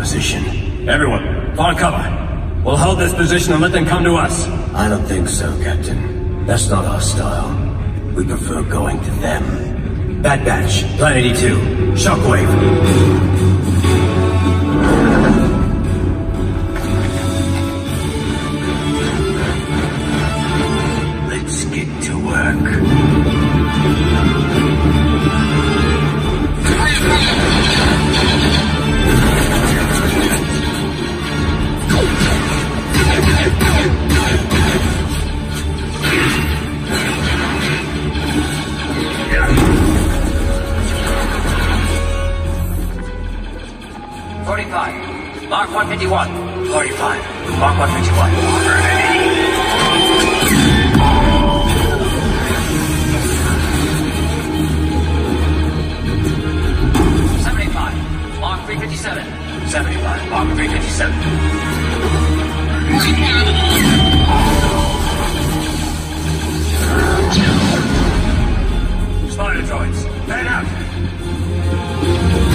position. Everyone, find cover. We'll hold this position and let them come to us. I don't think so, Captain. That's not our style. We prefer going to them. Bad Batch, Plan 82, Shockwave. Let's get to work. Mark 151. 45. Mark 151. 75. Mark 357. 75. Mark 357. Spider droids, head out!